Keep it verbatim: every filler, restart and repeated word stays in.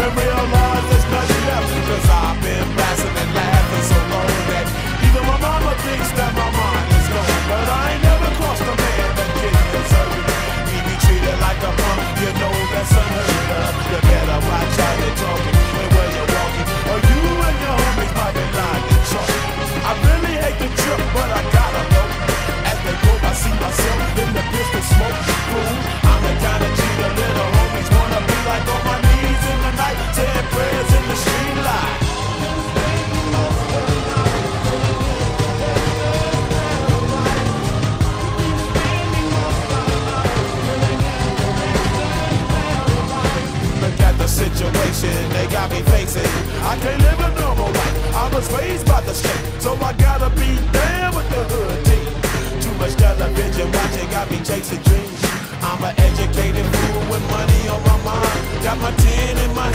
and realize there's nothing left. Cause I've been blasting and laughing so long that even my mama thinks that my mind is gone. But I ain't never crossed a man that didn't deserve it. Me be treated like a punk, you know that's unheard of. You better watch how you're talking and where you're walking, or you and your homies might be lying to chalk. I really hate the trip, but I gotta go. As they go, I see myself in the pistol smoke. Fool, I'm the kind of G the little homies wanna be like, on my knees in the night, saying prayers in the street light. Look at the situation they got me facing. I can't live a normal life. I was raised by the state, so I gotta be down with the hood team. Too much television watching got me chasing dreams. I'm an educated fool with money on my mind. Got my tin in my